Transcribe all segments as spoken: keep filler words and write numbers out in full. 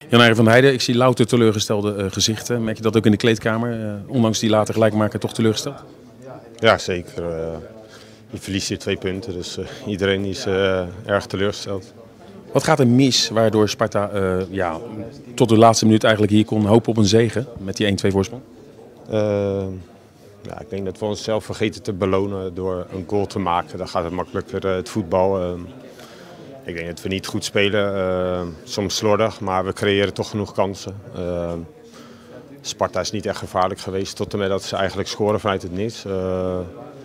Jan-Arjen van der Heijden, ik zie louter teleurgestelde uh, gezichten. Merk je dat ook in de kleedkamer? Uh, ondanks die later gelijkmaker toch teleurgesteld? Ja, zeker. Uh, je verliest hier twee punten, dus uh, iedereen is uh, erg teleurgesteld. Wat gaat er mis waardoor Sparta uh, ja, tot de laatste minuut eigenlijk hier kon hopen op een zege met die één twee voorsprong? Uh, ja, ik denk dat we onszelf vergeten te belonen door een goal te maken. Dan gaat het makkelijker, uh, het voetbal. Uh, ik denk dat we niet goed spelen, uh, soms slordig, maar we creëren toch genoeg kansen. Uh, Sparta is niet echt gevaarlijk geweest tot en met dat ze eigenlijk scoren vanuit het niets. Uh,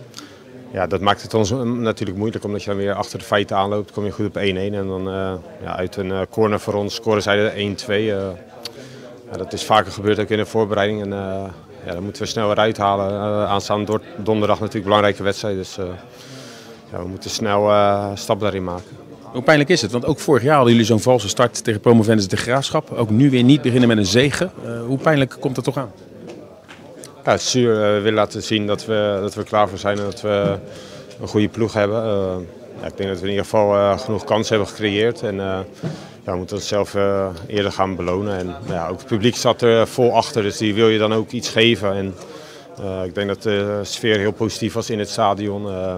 ja, dat maakt het ons natuurlijk moeilijk, omdat je dan weer achter de feiten aanloopt. Kom je goed op één-één en dan uh, ja, uit een uh, corner voor ons scoren zij er één twee. Uh, ja, dat is vaker gebeurd ook in de voorbereiding. En, uh, ja, dat moeten we snel eruit halen. Uh, aanstaande donderdag natuurlijk een belangrijke wedstrijd, dus uh, ja, we moeten snel uh, stap daarin maken. Hoe pijnlijk is het? Want ook vorig jaar hadden jullie zo'n valse start tegen promovendus de Graafschap. Ook nu weer niet beginnen met een zege. Uh, hoe pijnlijk komt dat toch aan? Ja, het is zuur. Uh, we willen laten zien dat we, dat we klaar voor zijn en dat we een goede ploeg hebben. Uh, ja, ik denk dat we in ieder geval uh, genoeg kansen hebben gecreëerd. En, uh, ja, we moeten onszelf uh, eerder gaan belonen. En, ja, ook het publiek zat er vol achter, dus die wil je dan ook iets geven. En, uh, ik denk dat de sfeer heel positief was in het stadion. Uh,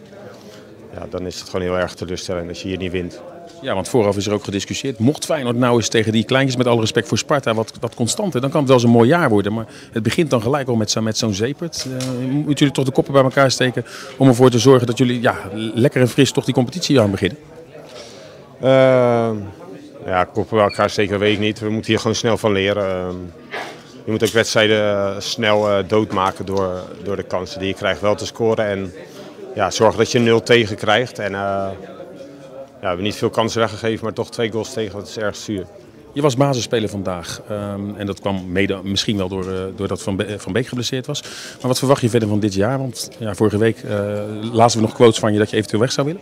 Ja, dan is het gewoon heel erg teleurstellend als je hier niet wint. Ja, want vooraf is er ook gediscussieerd. Mocht Feyenoord nou eens tegen die kleintjes, met alle respect voor Sparta, wat, wat constanter, dan kan het wel eens een mooi jaar worden. Maar het begint dan gelijk al met, zo, met zo'n zeepert. Uh, moeten jullie toch de koppen bij elkaar steken om ervoor te zorgen dat jullie ja, lekker en fris toch die competitie aan beginnen? Uh, ja, koppen bij elkaar steken weet ik niet. We moeten hier gewoon snel van leren. Uh, je moet ook wedstrijden snel uh, doodmaken door, door de kansen die je krijgt wel te scoren. En ja, zorg dat je nul tegen krijgt. En, uh, ja, we hebben niet veel kansen weggegeven, maar toch twee goals tegen. Dat is erg zuur. Je was basisspeler vandaag. Um, en dat kwam mede misschien wel door, uh, doordat Van, Be Van Beek geblesseerd was. Maar wat verwacht je verder van dit jaar? Want ja, vorige week uh, lazen we nog quotes van je dat je eventueel weg zou willen.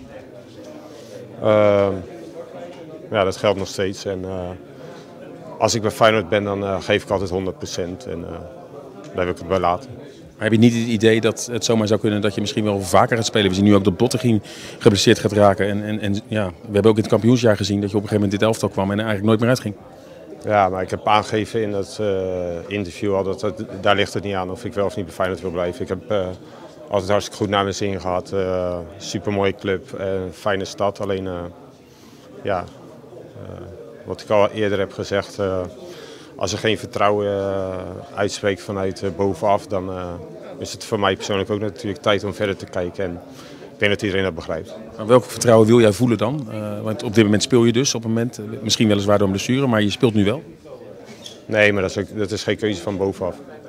Uh, ja, dat geldt nog steeds. En, uh, als ik bij Feyenoord ben, dan uh, geef ik altijd honderd procent. En uh, daar wil ik het bij laten. Maar heb je niet het idee dat het zomaar zou kunnen dat je misschien wel vaker gaat spelen? We zien nu ook dat Bottegien geblesseerd gaat raken. En, en, en ja, we hebben ook in het kampioensjaar gezien dat je op een gegeven moment dit elftal kwam en er eigenlijk nooit meer uitging. Ja, maar ik heb aangegeven in dat uh, interview al dat het, daar ligt het niet aan of ik wel of niet bij Feyenoord wil blijven. Ik heb uh, altijd hartstikke goed naar mijn zin gehad. Uh, supermooie club, uh, fijne stad. Alleen, uh, ja, uh, wat ik al eerder heb gezegd, uh, als er geen vertrouwen uh, uitspreekt vanuit uh, bovenaf, dan uh, is het voor mij persoonlijk ook natuurlijk tijd om verder te kijken. En ik denk dat iedereen dat begrijpt. Maar welk vertrouwen wil jij voelen dan? Uh, want op dit moment speel je dus, op het moment, misschien weliswaar door een blessure, maar je speelt nu wel. Nee, maar dat is, ook, dat is geen keuze van bovenaf.